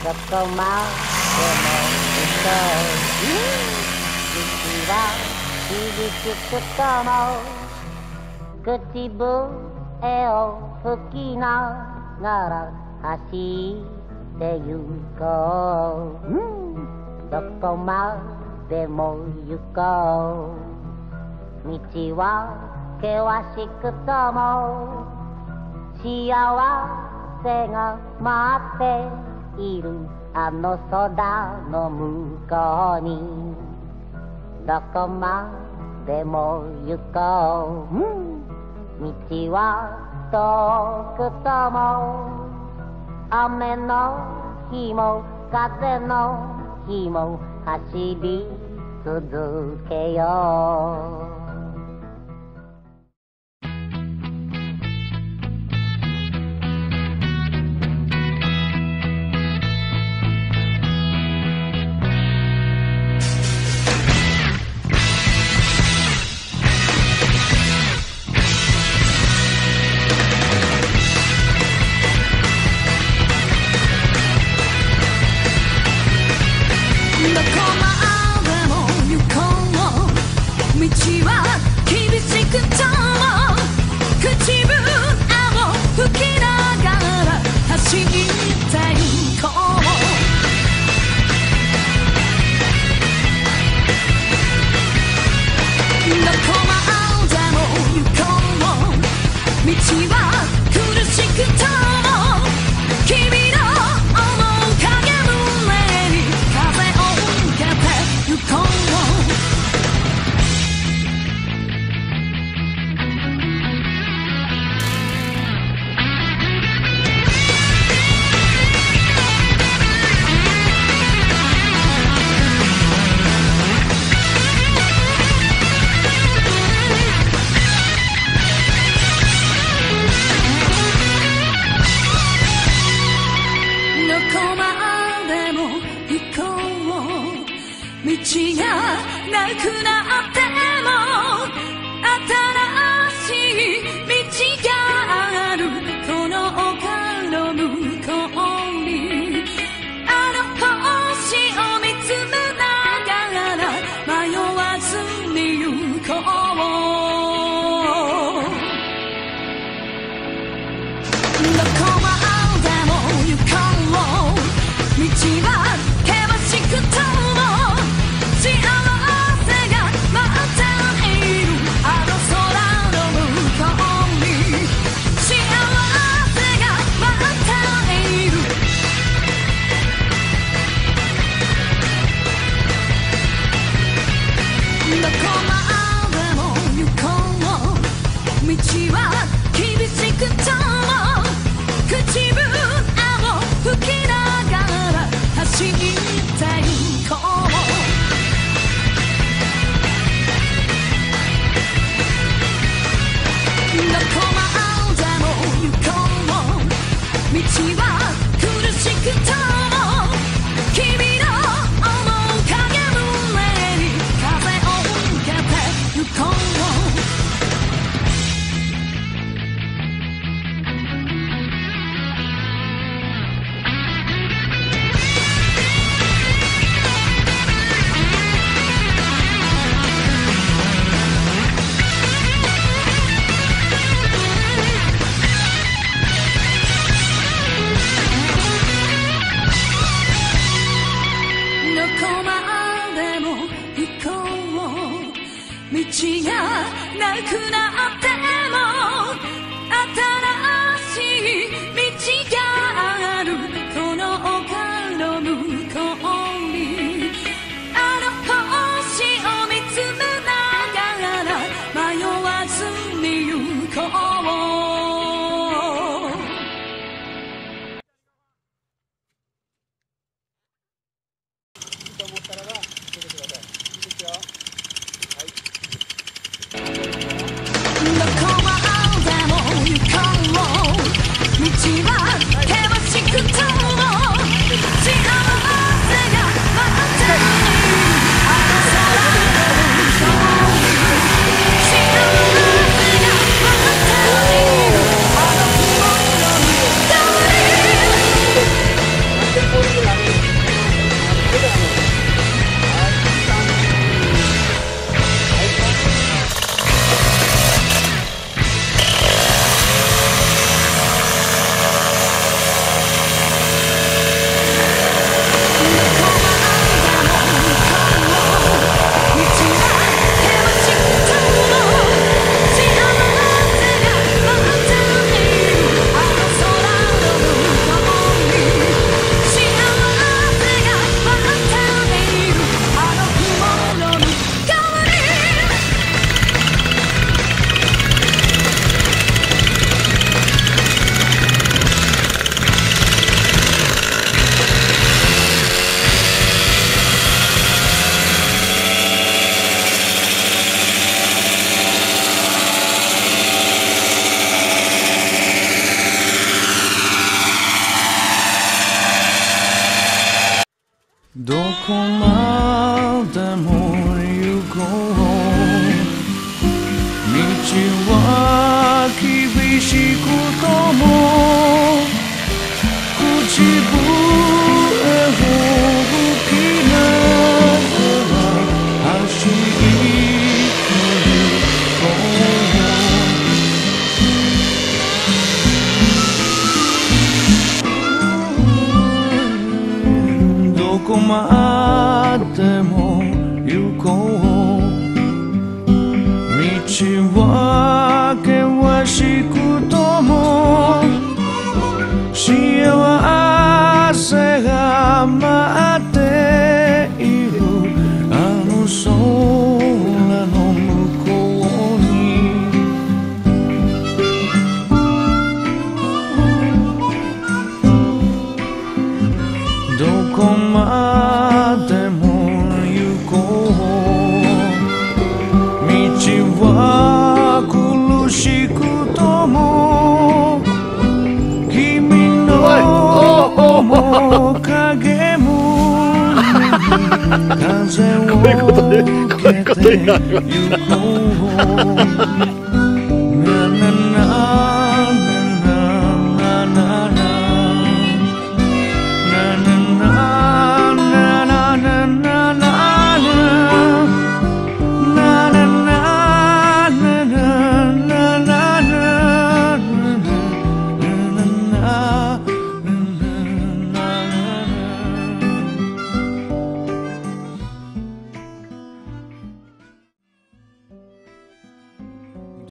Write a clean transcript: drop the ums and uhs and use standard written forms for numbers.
どこまでも行こう。道は厳しくとも口笛を吹きながら走って行こう。どこまでも行こう。道は険しくとも幸せが待っているあの空の向こうにどこまでも行こう。道は遠くとも雨の日も風の日も走り続けよう。 どこまでも行こう道は厳しくとも口笛を吹きながら走りどこまでも行こう道は険しくとも幸せが待っているあの空の向こうにどこまでも行こう道は苦しくとも君の面影も風を受けて行こう